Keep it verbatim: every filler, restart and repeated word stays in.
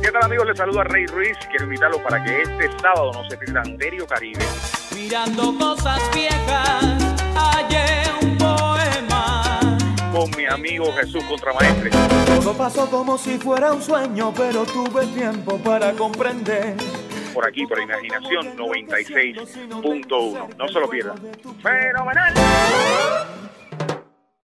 ¿Qué tal, amigos? Les saluda Rey Ruiz. Quiero invitarlos para que este sábado no se pierdan Stereo Caribe. Mirando cosas viejas, hallé un poema. Con mi amigo Jesús Contramaestre. Todo pasó como si fuera un sueño, pero tuve tiempo para comprender. Por aquí, por Imaginación noventa y seis punto uno. No se lo pierdan. ¡Fenomenal!